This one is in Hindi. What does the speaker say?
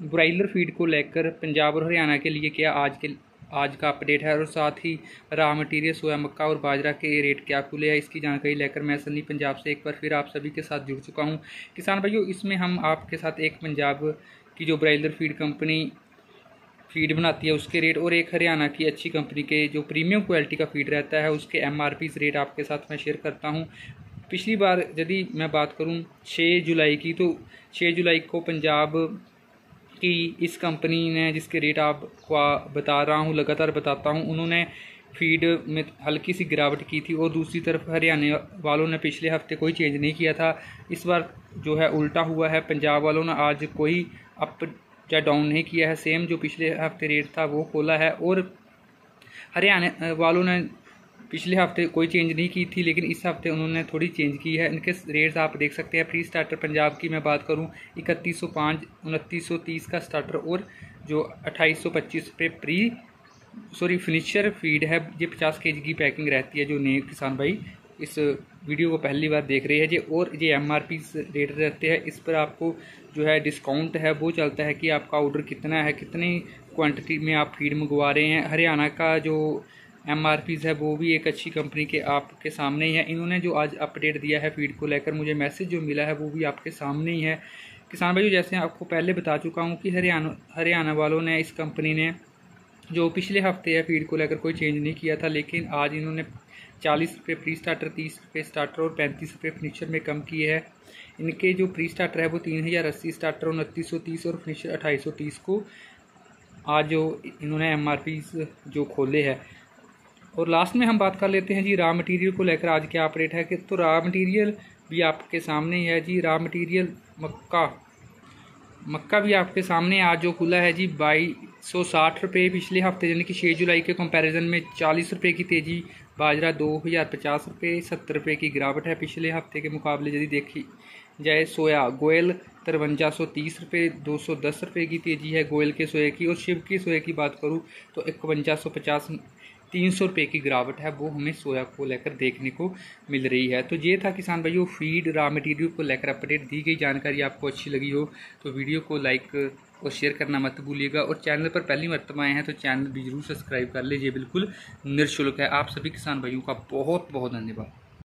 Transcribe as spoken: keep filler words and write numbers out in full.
ब्रायलर फीड को लेकर पंजाब और हरियाणा के लिए क्या आज के आज का अपडेट है और साथ ही रॉ मटेरियल सोया, मक्का और बाजरा के रेट क्या खुले हैं, इसकी जानकारी लेकर मैं सनी पंजाब से एक बार फिर आप सभी के साथ जुड़ चुका हूं। किसान भाइयों, इसमें हम आपके साथ एक पंजाब की जो ब्रायलर फीड कंपनी फीड बनाती है उसके रेट और एक हरियाणा की अच्छी कंपनी के जो प्रीमियम क्वालिटी का फीड रहता है उसके एम आर पी रेट आपके साथ मैं शेयर करता हूँ। पिछली बार यदि मैं बात करूँ छः जुलाई की, तो छः जुलाई को पंजाब कि इस कंपनी ने जिसके रेट आपको बता रहा हूँ लगातार बताता हूँ, उन्होंने फीड में हल्की सी गिरावट की थी और दूसरी तरफ हरियाणा वालों ने पिछले हफ्ते कोई चेंज नहीं किया था। इस बार जो है उल्टा हुआ है, पंजाब वालों ने आज कोई अप या डाउन नहीं किया है, सेम जो पिछले हफ्ते रेट था वो खोला है। और हरियाणा वालों ने पिछले हफ्ते कोई चेंज नहीं की थी, लेकिन इस हफ्ते उन्होंने थोड़ी चेंज की है। इनके रेट्स आप देख सकते हैं। प्री स्टार्टर पंजाब की मैं बात करूं इकतीस सौ पाँच उनतीस सौ तीस का स्टार्टर और जो अट्ठाईस सौ पच्चीस रुपये प्री सॉरी फिनिशर फीड है। ये पचास के जी की पैकिंग रहती है। जो नए किसान भाई इस वीडियो को पहली बार देख रहे हैं जी, और ये एम आर पी रेट रहते हैं, इस पर आपको जो है डिस्काउंट है वो चलता है कि आपका ऑर्डर कितना है, कितनी क्वांटिटी में आप फीड मंगवा रहे हैं। हरियाणा का जो एम आर पीज़ है वो भी एक अच्छी कंपनी के आपके सामने ही है। इन्होंने जो आज अपडेट दिया है फीड को लेकर, मुझे मैसेज जो मिला है वो भी आपके सामने ही है। किसान भाइयों, जैसे आपको पहले बता चुका हूँ कि हरियाणा हरियाणा वालों ने इस कंपनी ने जो पिछले हफ्ते है फीड को लेकर कोई चेंज नहीं किया था, लेकिन आज इन्होंने चालीस रुपये प्री स्टार्टर, तीस रुपये स्टार्टर और पैंतीस रुपये फिनिशर में कम किए हैं। इनके जो प्री स्टार्टर है वो तीन हज़ार अस्सी स्टार्टर उनतीस सौ तीस और फिनिशर अट्ठाईस सौ तीस को आज जो इन्होंने एम आर पी जो खोले हैं। और लास्ट में हम बात कर लेते हैं जी रॉ मटेरियल को लेकर आज क्या अपडेट है कि तो रॉ मटेरियल भी आपके सामने ही है जी। रॉ मटेरियल मक्का मक्का भी आपके सामने आज जो खुला है जी बाईस सौ साठ रुपये पिछले हफ्ते यानी कि छः जुलाई के कंपैरिजन में चालीस रुपये की तेज़ी। बाजरा दो हज़ार पचास रुपये सत्तर रुपये की गिरावट है पिछले हफ्ते के मुकाबले यदि देखी जाए। सोया गोयल तिरवंजा सौ तीस रुपये दो सौ दस रुपये की तेज़ी है गोयल के सोए की। और शिव की सोए की बात करूँ तो इकवंजा सौ पचास तीन सौ रुपये की गिरावट है वो हमें सोया को लेकर देखने को मिल रही है। तो ये था किसान भाइयों फीड रॉ मटेरियल को लेकर अपडेट। दी गई जानकारी आपको अच्छी लगी हो तो वीडियो को लाइक और शेयर करना मत भूलिएगा, और चैनल पर पहली मरतबा आए हैं तो चैनल भी जरूर सब्सक्राइब कर लीजिए, बिल्कुल निःशुल्क है। आप सभी किसान भाइयों का बहुत बहुत धन्यवाद।